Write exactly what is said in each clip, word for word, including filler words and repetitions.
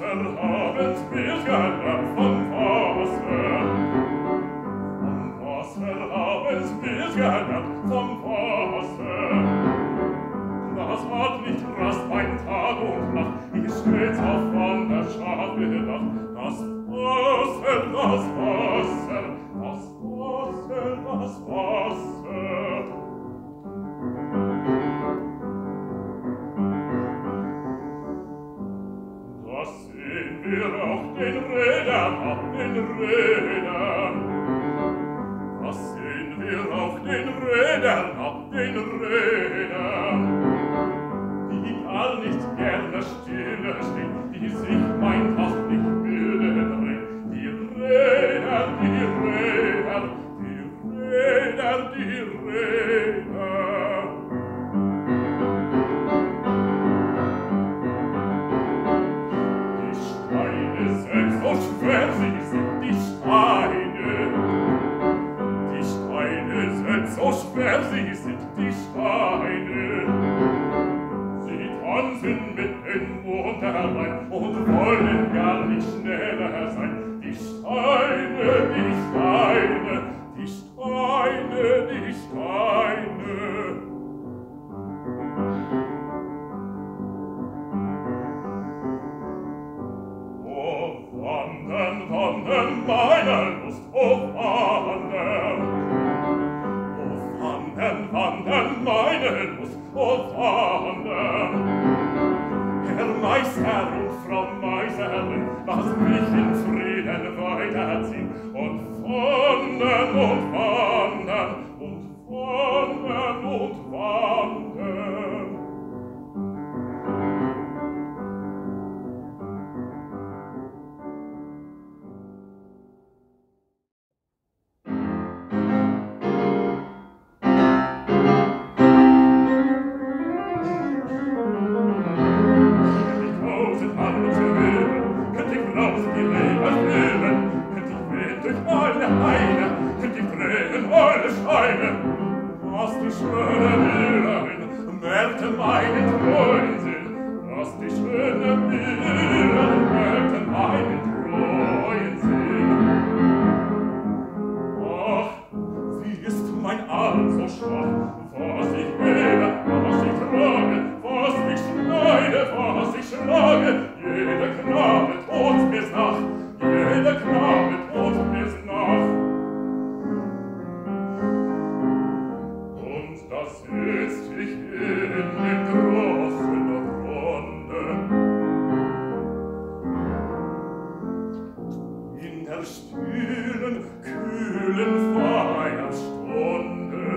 Wasser haben wir gelernt, von Wasser. Vom Wasser haben wir gelernt, vom Wasser. Das hat nicht Rast bei Tag und Nacht, ich stets auf Wanderschaft gedacht. Das Wasser, das Wasser, das Wasser, das Wasser. Das sehen wir auf den Rädern, auf den Rädern. Das sehen wir auf den Rädern, auf den Rädern. Die gar nicht gerne stille stehen, die sich mein Tag nicht müde drehen. Die Räder, die Räder, die Räder, die Räder. Die Steine selbst, so schwer sie sind, die Steine. Die Steine selbst, so schwer sie sind, die Steine. Sie tanzen mit den Mond herein und wollen gar nicht schneller sein. Die Steine, die Steine, die Steine, die Steine. Oh, wandern, wandern, meine Lust, oh, wandern. Oh, wandern, wandern, meine Lust, oh, wandern. Herr Meister und Frau Meisterin, lasst mich in Frieden weiterziehen und wandern und wandern und wandern und wandern. Was die schöne Müllerin merkte meinen treuen Sinn, was die schöne Müllerin merkte meinen treuen Sinn. Ach, wie ist mein Arm so schwach, was ich hebe, was ich trage, was ich schneide, was ich schlage, jeder Knabe tut mir's nach, jeder Knabe tut mir's nach. Da sitzt ich in dem großen Runde, in der stillen, kühlen Feierstunde.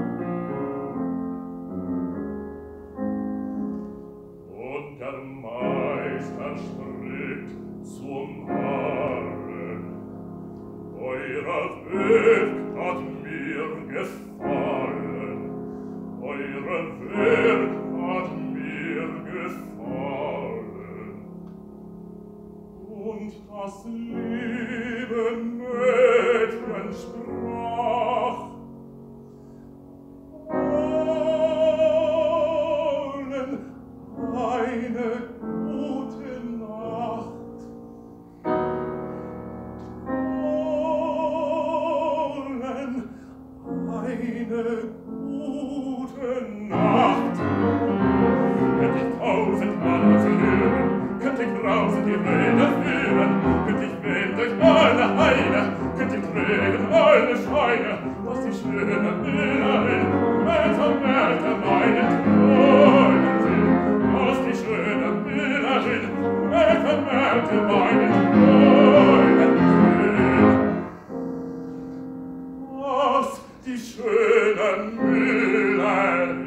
Und der Meister spricht zum Herrn: Euer Weg hat mir gefallen. Euer Werk hat mir gefallen. Und das liebe Mädchen sprach: Allen eine gute Nacht. Allen eine gute Nacht. Könnt ich tausend Mal verlieren, könnt ich draußen die Räder führen, könnt ich wehen durch alle Heide, könnt ich trägen alle Scheine, was die schöne Müllerin Mälter, Mälter meinen treuen Sinn, was die schöne Müllerin Mälter, Mälter meinen treuen Sinn, was die schöne Müllerin